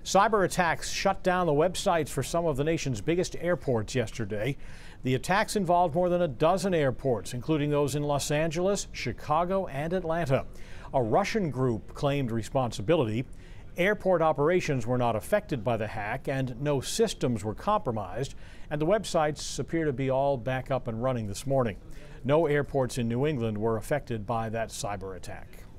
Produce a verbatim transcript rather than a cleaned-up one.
Cyberattacks shut down the websites for some of the nation's biggest airports yesterday. The attacks involved more than a dozen airports, including those in Los Angeles, Chicago, and Atlanta. A Russian group claimed responsibility. Airport operations were not affected by the hack, and no systems were compromised, and the websites appear to be all back up and running this morning. No airports in New England were affected by that cyber attack.